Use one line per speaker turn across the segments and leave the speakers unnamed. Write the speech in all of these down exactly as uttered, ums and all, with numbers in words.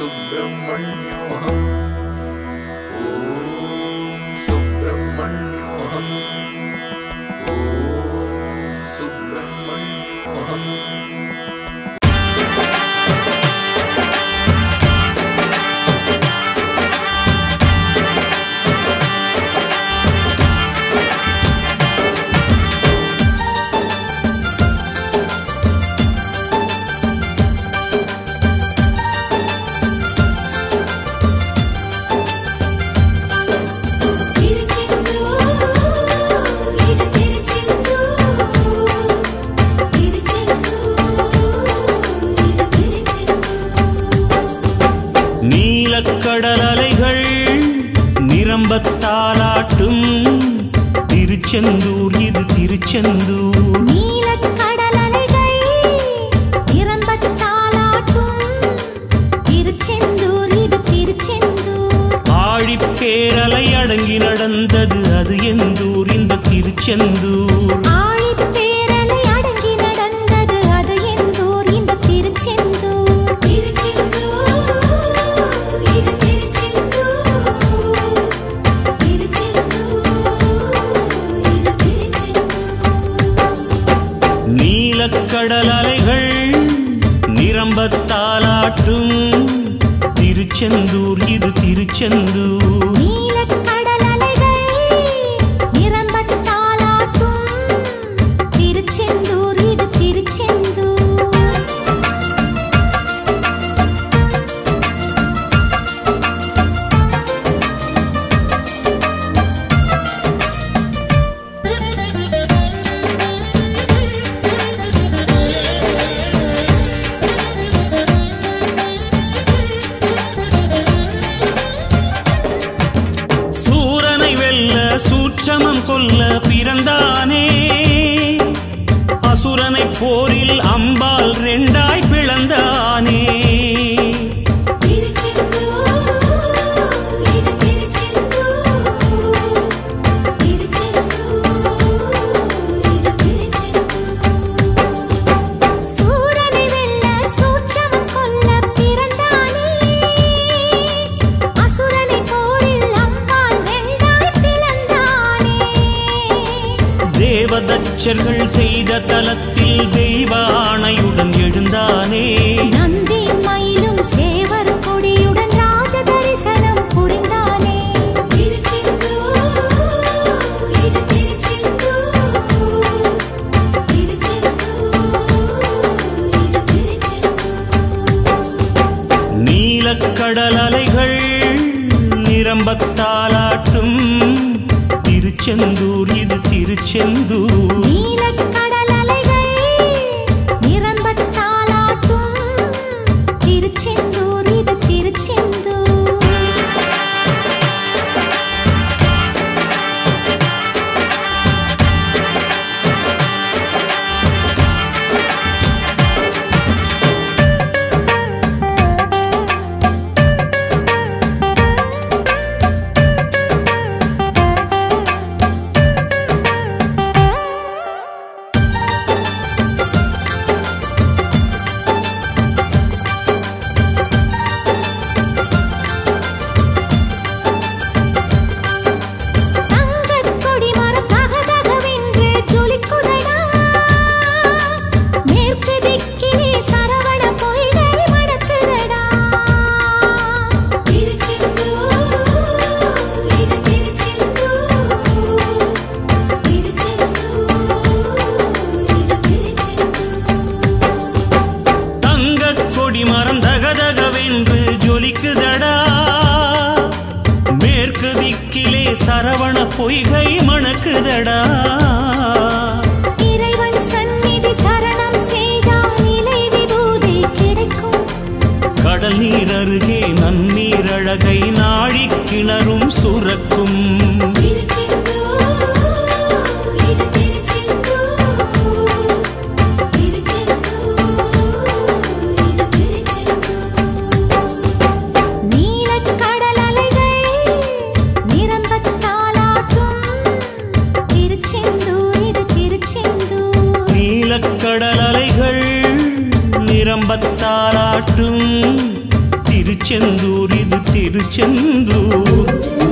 सुब्रह्मण्योऽहम् ॐ सुब्रह्मण्योऽहम् ॐ सुब्रह्मण्योऽहम्
கடலலைகள் நிரம்பத்தாலாட்டும் திருச்செந்தூர் இது திருச்செந்தூர்
நீலக்கடலலைகள் நிரம்பத்தாலாட்டும் திருச்செந்தூர் இது திருச்செந்தூர்
ஆழிப்பேரலை அடங்கி நடந்தது அது எந்தூர் இந்த திருச்செந்தூர்
ஆழிப்பேரலை அடங்கி நடந்தது அது எந்தூர் இந்த திருச்செந்தூர் திருச்செந்தூர்
கடல் அலைகள் நிரம்பத்தாலாட்டும் திருச்செந்தூர் இது திருச்செந்தூர்
நீலக்கடல் அலைகள் நிரம்பத்தாலாட்டும் திருச்செந்தூர் இது திருச்செந்தூர்
சூட்சமம் கொல்ல பிறந்தானே அசுரனை போரில் அம்பால் ரெண்டாய் பிளந்தானே தேவதச்சர்கள் செய்த தலத்தில் தெய்வ ஆணையுடன் எழுந்தானே
நந்தி மயிலும் சேவர் கொடியுடன் ராஜ தரிசனம் புரிந்தானே
நீலக்கடல் அலைகள் நிரம்பத்தாலாட்டும் திருச்செந்தூர் இது திருச்செந்தூர்
நீலக்கடல் அலைகள் நிரம்பத்தாலாட்டும் திருச்செந்தூர் இது திருச்செந்தூர்
மரம் தகதகவென்று ஜொலிக்குதடா மேற்கு திக்கிலே சரவண பொய்கை மணக்குதடா
இறைவன் சந்நிதி சரணம் செய்தால் நிலை விபூதி கிடைக்கும்
கடல் நீர் அருகே நன்னீர் அழகை நாழி கிணறும் சுரக்கும் கடல் அலைகள் நிரம்பத்தாலாட்டும் திருச்செந்தூர் இது திருச்செந்தூர்.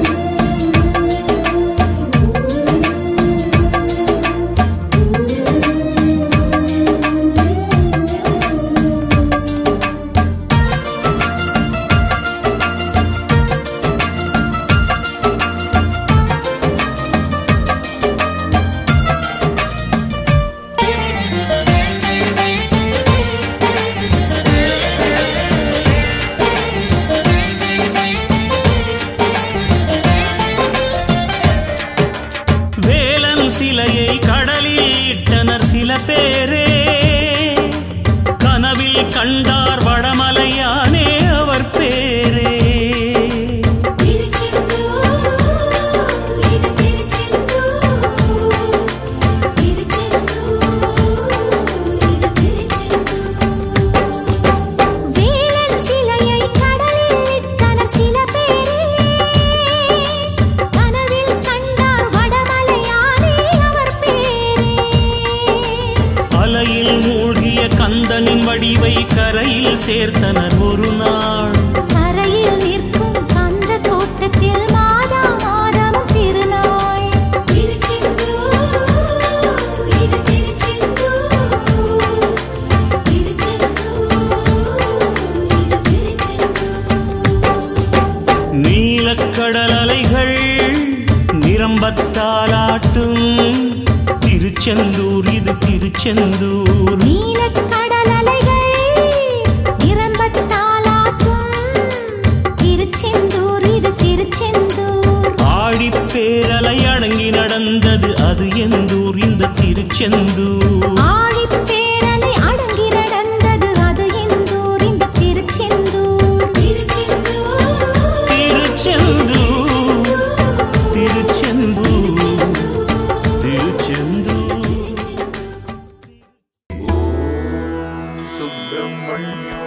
சிலையை கடலில் இட்டனர் சில பேரே, கனவில் கண்டார் வடமலையானே அவர் பேரே. மூழ்கிய கந்தனின் வடிவை கரையில் சேர்த்தனர் ஒரு நாள்.
கரையில் நிற்கும் கந்த கோட்டத்தில் மாதா மாதமும் திருநாள்.
நீலக்கடல் அலைகள் நிரம்பத்தாலாட்டும் திருச்செந்தூர் இது திருச்செந்தூர்.
நீலக்கடல் அலைகள் நிரம்பத்தாலாட்டும் திருச்செந்தூர் இது திருச்செந்தூர்.
ஆழிப்பேரலை அடங்கி நடந்தது அது எந்தூர் இந்த திருச்செந்தூர்.
ஆழிப்பேரலை அடங்கி நடந்தது அது எந்தூர் இந்த திருச்செந்தூர். திருச்செந்தூர்
திருச்செந்தூர் திருச்செந்தூர் திருச்செந்தூர்.
சுப்பிரமணியம்